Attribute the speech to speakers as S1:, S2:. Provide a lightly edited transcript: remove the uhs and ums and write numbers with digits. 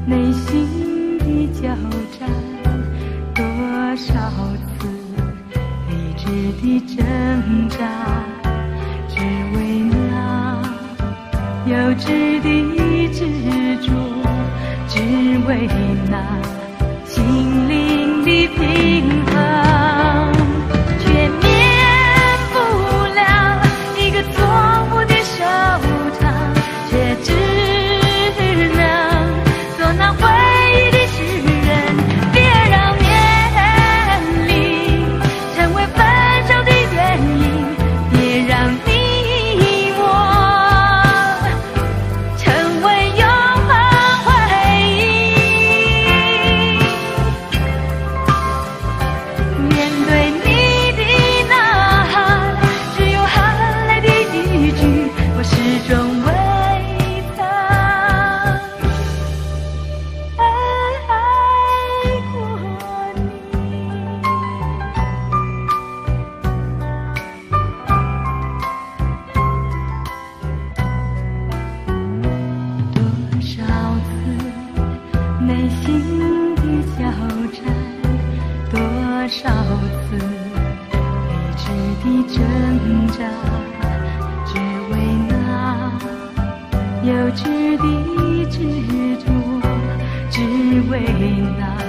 S1: 内心的交战，多少次理智的挣扎，只为那幼稚的执着，只为那心灵的平衡，却免不了一个错误的收场，却只能做那回忆的诗人。别让年龄成为分手的原因，别让你我成为永恒回忆。面对你的呐喊，只有含泪的一句，我始终未曾爱过你。多少次内心的交战，多少次理智的挣扎，只为那幼稚的执着，只为那